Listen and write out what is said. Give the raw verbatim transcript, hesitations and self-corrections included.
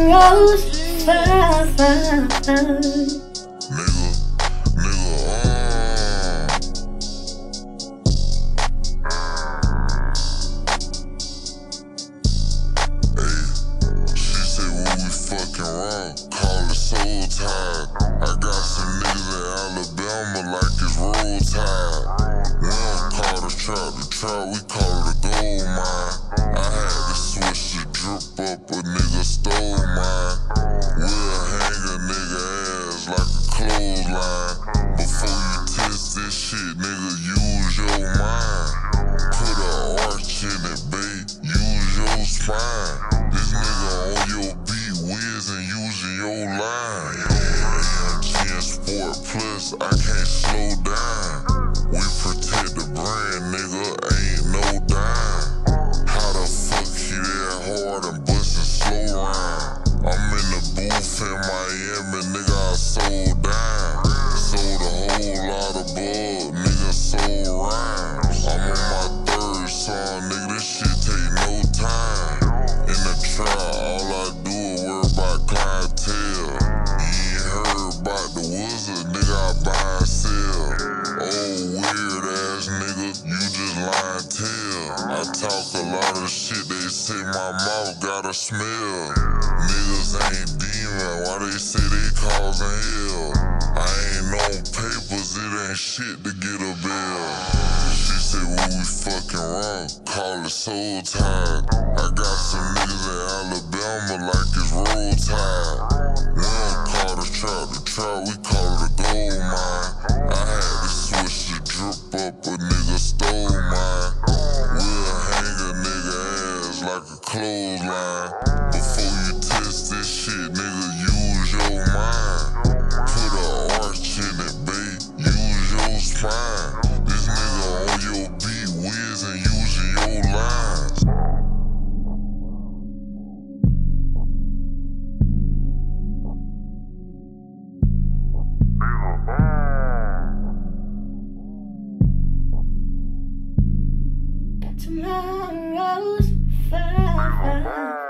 tomorrow's fine. Nigga, nigga, uh. Hey, she said when we fucking wrong, call it soul tide. I got some niggas in Alabama like it's roll tide. We don't call the trap the trap, we call it a gold mine. I had to switch the drip up, a nigga stole mine. We'll hang a nigga ass like a clothesline. Before you test this shit, nigga, use your mind. Put an arch in it, babe, use your spine. This nigga on your beat, wizz and using your line. Yeah, and Sport Plus, I can't slow down. We protect the brand, nigga, ain't no dime. How the fuck he that hard and bustin' slow rhyme? I'm in the booth in Miami, nigga, I sold down. Sold a whole lot of bug, nigga, sold rhymes. I'm on my third song, nigga, this shit take no time. In the trap, all I do is worry about clientele. You ain't heard about the wizard, nigga, I buy and sell. Oh, weird ass nigga, you just lie and tell. I talk a lot of shit, they say my mouth got a smell. Niggas ain't demon, why they say they causing hell? I ain't on papers, it ain't shit to get a bill. She said when we fucking wrong, call it soul tide. I got some niggas in Alabama like it's roll tide. We don't call the trap the trap, we call it a gold mine. I had to switch the drip up, a nigga stole mine. We'll hang a nigga ass like a clothesline. Before you test this shit, nigga, use your mind. Put an arch in it, babe, use your spine. This nigga on your beat, wizz and using your lines. Tomorrow's fine.